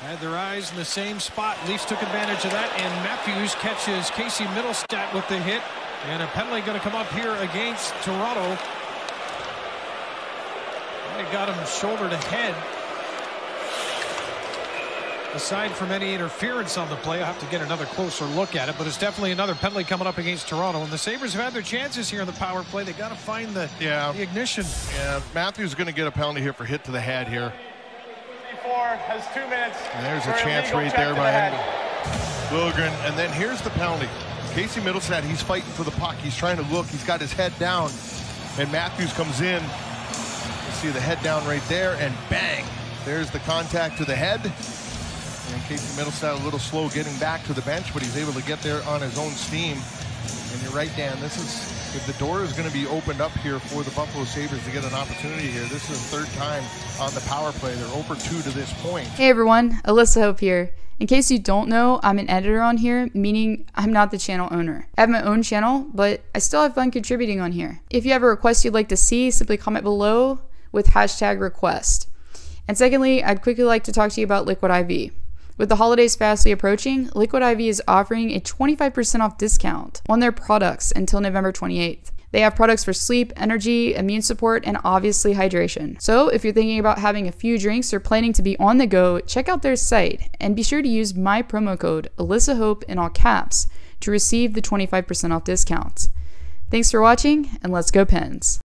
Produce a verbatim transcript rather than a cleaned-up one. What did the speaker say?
Had their eyes in the same spot. Leafs took advantage of that, and Matthews catches Casey Mittelstadt with the hit. And a penalty going to come up here against Toronto. They got him shoulder to head. Aside from any interference on the play, I have to get another closer look at it, but it's definitely another penalty coming up against Toronto. And the Sabres have had their chances here in the power play. They got to find the, yeah. the ignition. Yeah, Matthews is going to get a penalty here for hit to the head here. Has two minutes. And there's a chance right there by Liljegren. And then here's the penalty. Casey Mittelstadt, he's fighting for the puck. He's trying to look. He's got his head down. And Matthews comes in. You see the head down right there, and bang. There's the contact to the head. And Casey Mittelstadt a little slow getting back to the bench, but he's able to get there on his own steam. And you're right, Dan. This is, if the door is going to be opened up here for the Buffalo Sabres to get an opportunity here, this is the third time on the power play. They're zero for two to this point. Hey everyone, Alyssa Hope here. In case you don't know, I'm an editor on here, meaning I'm not the channel owner. I have my own channel, but I still have fun contributing on here. If you have a request you'd like to see, simply comment below with hashtag request. And secondly, I'd quickly like to talk to you about Liquid I V. With the holidays fastly approaching, Liquid I V is offering a twenty-five percent off discount on their products until November twenty-eighth. They have products for sleep, energy, immune support, and obviously hydration. So if you're thinking about having a few drinks or planning to be on the go, check out their site and be sure to use my promo code AlyssaHope in all caps to receive the twenty-five percent off discounts. Thanks for watching, and let's go Pens.